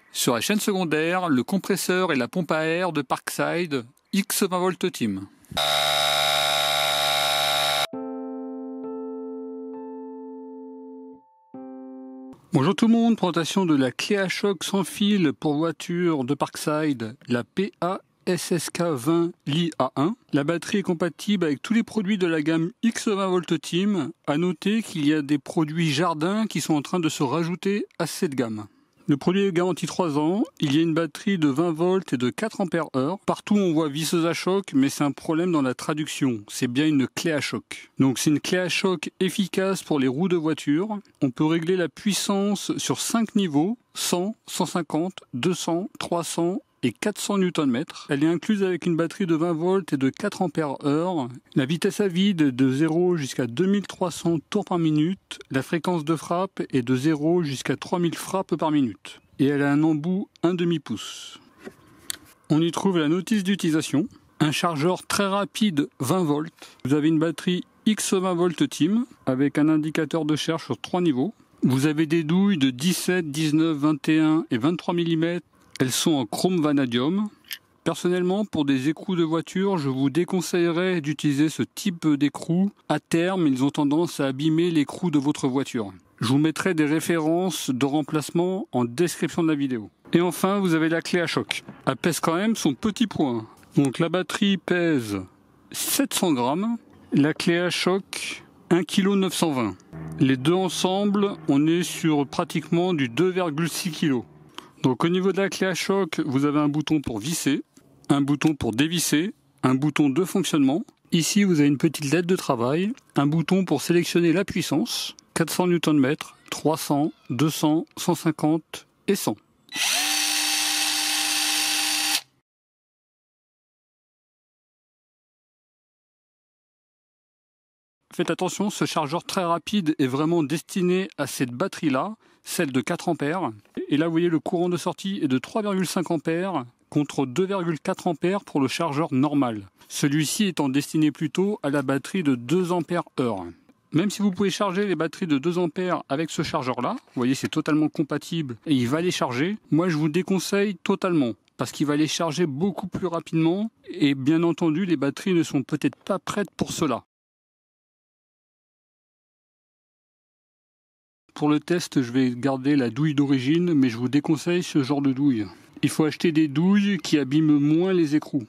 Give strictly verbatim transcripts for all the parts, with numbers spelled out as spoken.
Sur la chaîne secondaire, le compresseur et la pompe à air de Parkside X vingt volts Team. Bonjour tout le monde, présentation de la clé à choc sans fil pour voiture de Parkside, la P A S S K vingt L I A un. La batterie est compatible avec tous les produits de la gamme X vingt volts Team. À noter qu'il y a des produits jardin qui sont en train de se rajouter à cette gamme. Le produit est garanti trois ans, il y a une batterie de vingt volts et de quatre ampères heure. Partout on voit visseuse à choc, mais c'est un problème dans la traduction, c'est bien une clé à choc. Donc c'est une clé à choc efficace pour les roues de voiture. On peut régler la puissance sur cinq niveaux, cent, cent cinquante, deux cents, trois cents et quatre cents newton-mètres. Elle est incluse avec une batterie de vingt volts et de quatre ampères heure. La vitesse à vide de zéro jusqu'à deux mille trois cents tours par minute. La fréquence de frappe est de zéro jusqu'à trois mille frappes par minute. Et elle a un embout un demi pouce. On y trouve la notice d'utilisation. Un chargeur très rapide vingt volts. Vous avez une batterie X vingt volts Team avec un indicateur de charge sur trois niveaux. Vous avez des douilles de dix-sept, dix-neuf, vingt et un et vingt-trois millimètres. Elles sont en chrome vanadium. Personnellement, pour des écrous de voiture, je vous déconseillerais d'utiliser ce type d'écrou. À terme, ils ont tendance à abîmer l'écrou de votre voiture. Je vous mettrai des références de remplacement en description de la vidéo. Et enfin, vous avez la clé à choc. Elle pèse quand même son petit poids. Donc la batterie pèse sept cents grammes. La clé à choc, un virgule neuf cent vingt kilos. Les deux ensemble, on est sur pratiquement du deux virgule six kilos. Donc au niveau de la clé à choc, vous avez un bouton pour visser, un bouton pour dévisser, un bouton de fonctionnement. Ici, vous avez une petite lettre de travail, un bouton pour sélectionner la puissance, quatre cents newton-mètres, trois cents, deux cents, cent cinquante et cent. Faites attention, ce chargeur très rapide est vraiment destiné à cette batterie-là, celle de quatre ampères. Et là, vous voyez, le courant de sortie est de trois virgule cinq ampères contre deux virgule quatre ampères pour le chargeur normal. Celui-ci étant destiné plutôt à la batterie de deux ampères heure. Même si vous pouvez charger les batteries de deux ampères avec ce chargeur-là, vous voyez, c'est totalement compatible et il va les charger. Moi, je vous déconseille totalement parce qu'il va les charger beaucoup plus rapidement et bien entendu, les batteries ne sont peut-être pas prêtes pour cela. Pour le test, je vais garder la douille d'origine, mais je vous déconseille ce genre de douille. Il faut acheter des douilles qui abîment moins les écrous.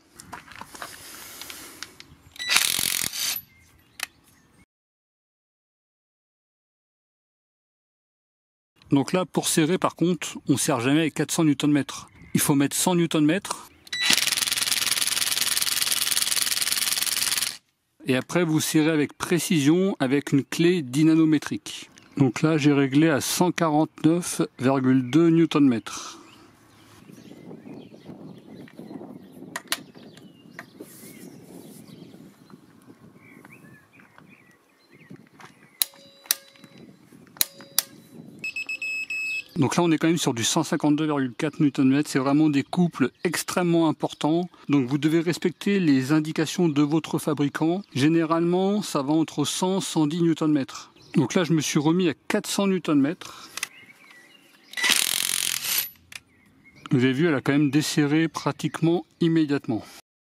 Donc là, pour serrer, par contre, on ne serre jamais avec quatre cents newton-mètres. Il faut mettre cent newton-mètres. Et après, vous serrez avec précision avec une clé dynanométrique. Donc là, j'ai réglé à cent quarante-neuf virgule deux newton-mètres. Donc là, on est quand même sur du cent cinquante-deux virgule quatre newton-mètres. C'est vraiment des couples extrêmement importants. Donc vous devez respecter les indications de votre fabricant. Généralement, ça va entre cent et cent dix newton-mètres. Donc là, je me suis remis à quatre cents newton-mètres. Vous avez vu, elle a quand même desserré pratiquement immédiatement.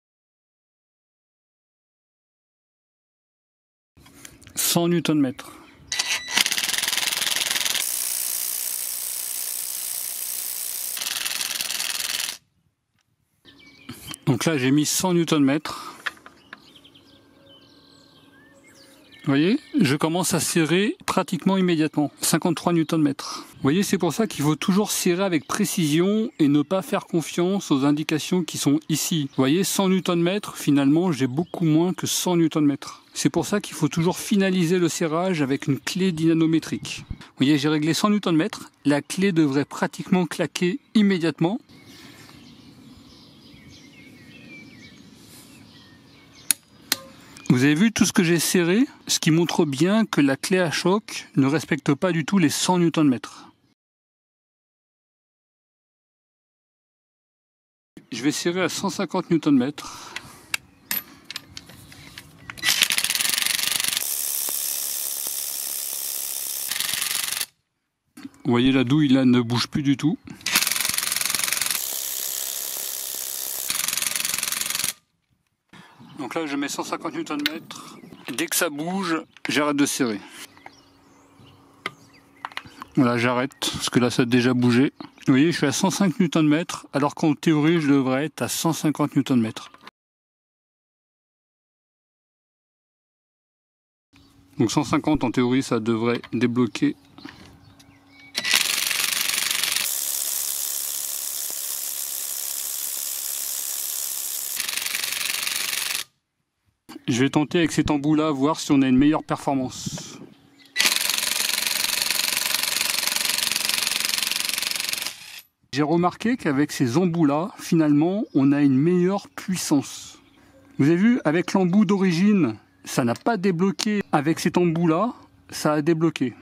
cent newton-mètres. Donc là, j'ai mis cent newton-mètres. Vous voyez, je commence à serrer pratiquement immédiatement, cinquante-trois newton-mètres. Vous voyez, c'est pour ça qu'il faut toujours serrer avec précision et ne pas faire confiance aux indications qui sont ici. Vous voyez, cent newton-mètres, finalement, j'ai beaucoup moins que cent newton-mètres. C'est pour ça qu'il faut toujours finaliser le serrage avec une clé dynanométrique. Vous voyez, j'ai réglé cent newton-mètres, la clé devrait pratiquement claquer immédiatement. Vous avez vu tout ce que j'ai serré, ce qui montre bien que la clé à choc ne respecte pas du tout les cent newton-mètres. Je vais serrer à cent cinquante newton-mètres. Vous voyez, la douille là ne bouge plus du tout. Donc là je mets cent cinquante newton mètres. Dès que ça bouge, j'arrête de serrer. Voilà, j'arrête, parce que là ça a déjà bougé. Vous voyez, je suis à cent cinq newton mètres, alors qu'en théorie je devrais être à cent cinquante newton mètres. Donc cent cinquante en théorie ça devrait débloquer. Je vais tenter avec cet embout là, voir si on a une meilleure performance. J'ai remarqué qu'avec ces embouts là, finalement, on a une meilleure puissance. Vous avez vu, avec l'embout d'origine, ça n'a pas débloqué. Avec cet embout là, ça a débloqué.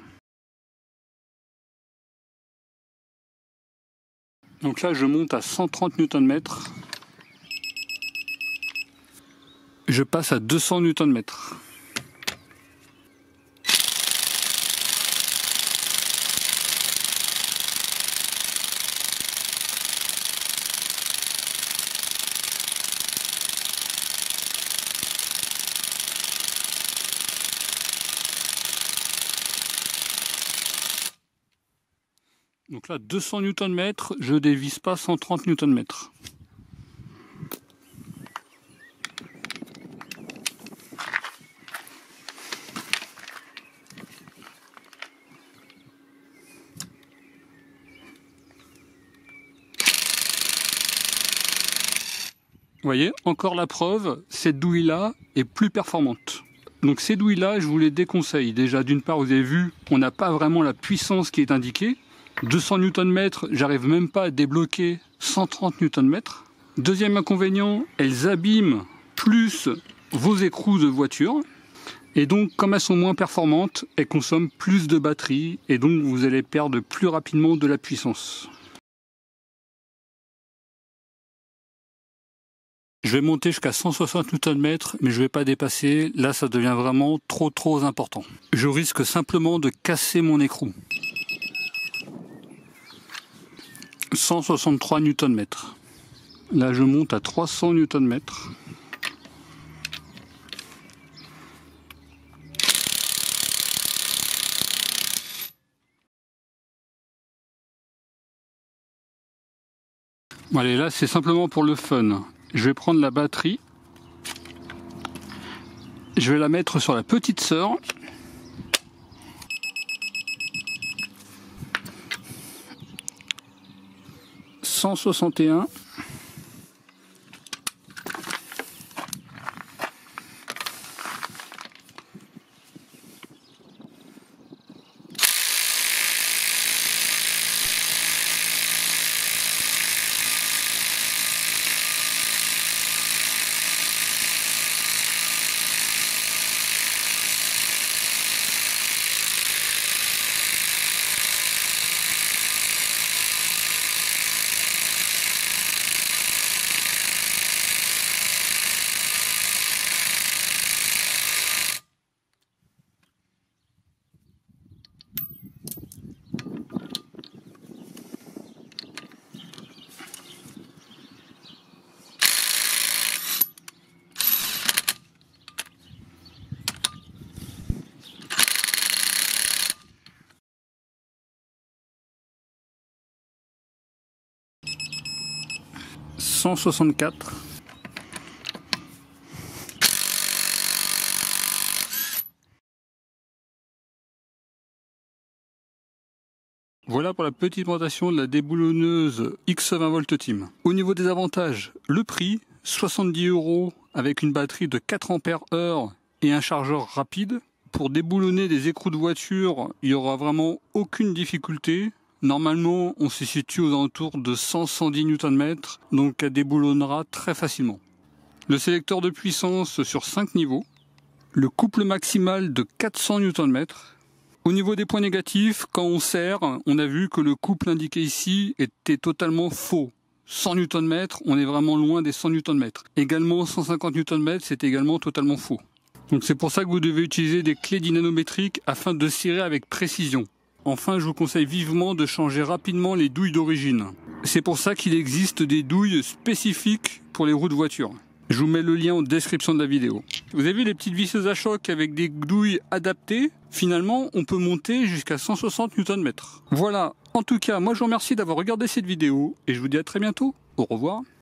Donc là, je monte à cent trente newton mètres. Je passe à deux cents newton mètres. Donc là, deux cents newton mètres, je dévisse pas cent trente newton mètres. Vous voyez, encore la preuve, cette douille-là est plus performante. Donc ces douilles-là, je vous les déconseille. Déjà, d'une part, vous avez vu, on n'a pas vraiment la puissance qui est indiquée. deux cents newton mètres, j'arrive même pas à débloquer cent trente newton mètres. Deuxième inconvénient, elles abîment plus vos écrous de voiture. Et donc, comme elles sont moins performantes, elles consomment plus de batterie. Et donc, vous allez perdre plus rapidement de la puissance. Je vais monter jusqu'à cent soixante newton mètres, mais je ne vais pas dépasser. Là, ça devient vraiment trop trop important. Je risque simplement de casser mon écrou. cent soixante-trois newton mètres. Là, je monte à trois cents newton mètres. Bon, allez, là, c'est simplement pour le fun. Je vais prendre la batterie. Je vais la mettre sur la petite sœur. cent soixante et un. cent soixante-quatre. Voilà pour la petite présentation de la déboulonneuse X vingt volt Team. Au niveau des avantages, le prix, soixante-dix euros avec une batterie de quatre ampères heure et un chargeur rapide. Pour déboulonner des écrous de voiture, il n'y aura vraiment aucune difficulté. Normalement, on se situe aux alentours de cent à cent dix newton mètres, donc elle déboulonnera très facilement. Le sélecteur de puissance sur cinq niveaux. Le couple maximal de quatre cents newton mètres. Au niveau des points négatifs, quand on serre, on a vu que le couple indiqué ici était totalement faux. cent newton mètres, on est vraiment loin des cent newton mètres. Également cent cinquante newton mètres, c'est également totalement faux. Donc c'est pour ça que vous devez utiliser des clés dynanométriques afin de serrer avec précision. Enfin, je vous conseille vivement de changer rapidement les douilles d'origine. C'est pour ça qu'il existe des douilles spécifiques pour les roues de voiture. Je vous mets le lien en description de la vidéo. Vous avez vu les petites visseuses à choc avec des douilles adaptées? Finalement, on peut monter jusqu'à cent soixante newton mètres. Voilà. En tout cas, moi je vous remercie d'avoir regardé cette vidéo et je vous dis à très bientôt. Au revoir.